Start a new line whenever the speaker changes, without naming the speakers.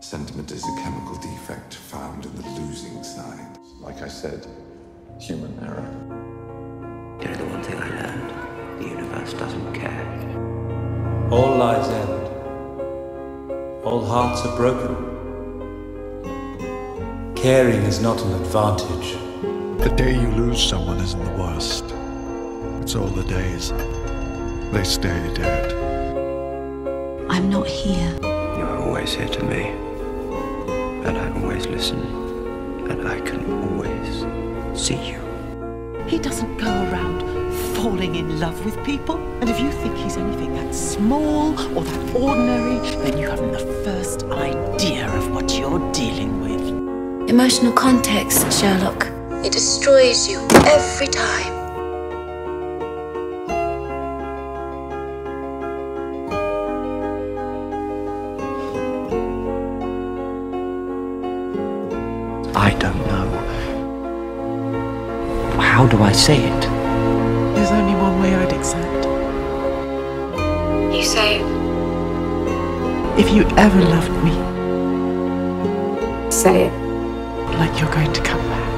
Sentiment is a chemical defect found in the losing side. Like I said, human error.
You know the one thing I learned? The universe doesn't care.
All lives end. All hearts are broken. Caring is not an advantage.
The day you lose someone isn't the worst. It's all the days they stay dead.
I'm not here.
You're always here to me. And I always listen. And I can always see you.
He doesn't go around falling in love with people. And if you think he's anything that small or that ordinary, then you haven't the first idea of what you're dealing with.
Emotional context, Sherlock. It destroys you every time.
I don't know. How do I say it?
There's only one way I'd accept.
You say it.
If you ever loved me,
Say it.
like you're going to come back.